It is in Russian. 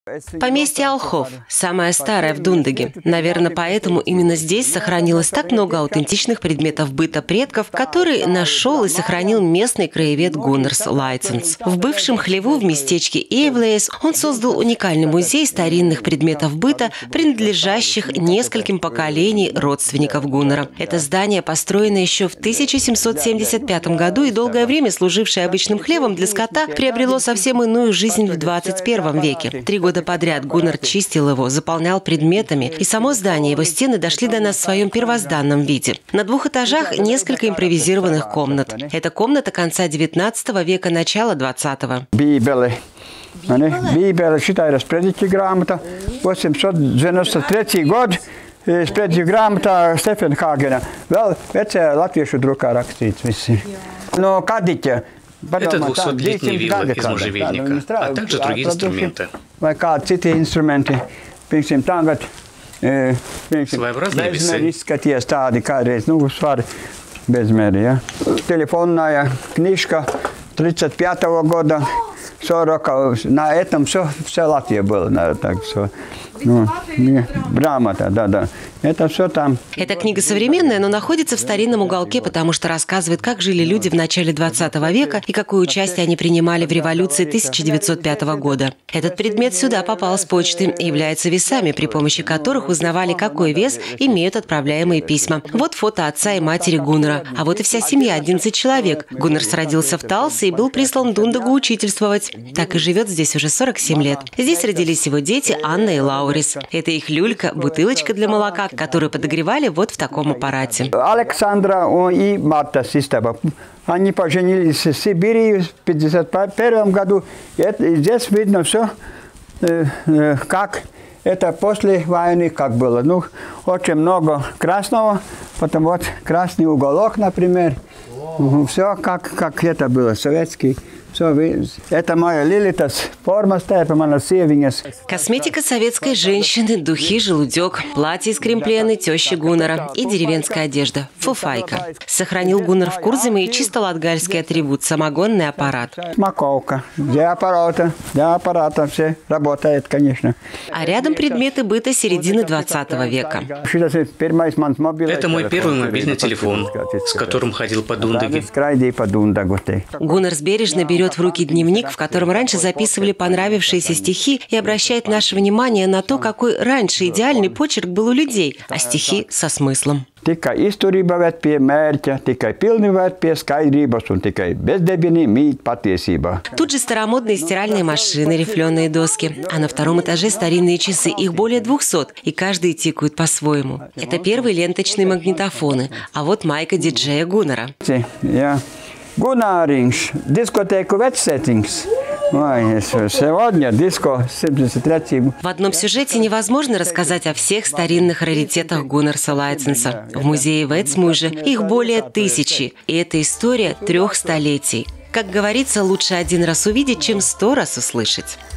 Поместье Алхов, самое старое в Дундаге. Наверное, поэтому именно здесь сохранилось так много аутентичных предметов быта предков, которые нашел и сохранил местный краевед Гуннарс Лайценс. В бывшем хлеву в местечке Эйвлейс он создал уникальный музей старинных предметов быта, принадлежащих нескольким поколениям родственников Гуннара. Это здание построено еще в 1775 году и долгое время служившее обычным хлевом для скота приобрело совсем иную жизнь в 21 веке. 3 года подряд Гуннар чистил его, заполнял предметами, и само здание, его стены дошли до нас в своем первозданном виде. На 2 этажах несколько импровизированных комнат. Это комната конца 19 века, начала 20-го. Бībele, šitā ir sprediķa grāmata, 893. gadu, sprediķa grāmatā Stefana Hāgena. Vēl vecajā latviešu drukā rakstīts visi. No kadiķa. Это 200-летняя вилла из можжевельника, а также другие инструменты. Своеобразные весы. Телефонная книжка 35 года. 40, на этом все Латвия была, так все. Грамота, да. Это все там. Эта книга современная, но находится в старинном уголке, потому что рассказывает, как жили люди в начале 20 века и какое участие они принимали в революции 1905 года. Этот предмет сюда попал с почты и является весами, при помощи которых узнавали, какой вес имеют отправляемые письма. Вот фото отца и матери Гуннара. А вот и вся семья, 11 человек. Гуннарс родился в Талсе и был прислан в Дундагу учительствовать. Так и живет здесь уже 47 лет. Здесь родились его дети Анна и Лаурис. Это их люлька, бутылочка для молока, которую подогревали вот в таком аппарате. Александра и Марта Систеба. Они поженились в Сибири в 1951 году. И здесь видно все, как это после войны как было. Ну, очень много красного, потом вот красный уголок, например. Все как это было, советский. Это моя Лилитас форма стоит, моя севинес. Косметика советской женщины, духи, желудек, платье из кремплены тещи Гуннара и деревенская одежда – фуфайка. Сохранил Гуннар в Курземе и чисто латгальский атрибут – самогонный аппарат. Маковка, для аппарата все работает, конечно. А рядом предметы быта середины 20 века. Это мой первый мобильный телефон, с которым ходил по Дундаге. Гуннарс бережно берет в руки дневник, в котором раньше записывали понравившиеся стихи, и обращает наше внимание на то, какой раньше идеальный почерк был у людей, а стихи со смыслом. Тут же старомодные стиральные машины, рифленые доски, а на 2-м этаже старинные часы, их более 200, и каждый тикают по-своему. Это первые ленточные магнитофоны, а вот майка диджея Гуннара. Гуннаринш, дискотеку Ветсеттингс. Сегодня диско 73. В одном сюжете невозможно рассказать о всех старинных раритетах Гуннарса Лайценса. В музее Ветсмуже их более 1000, и это история 3 столетий. Как говорится, лучше 1 раз увидеть, чем 100 раз услышать.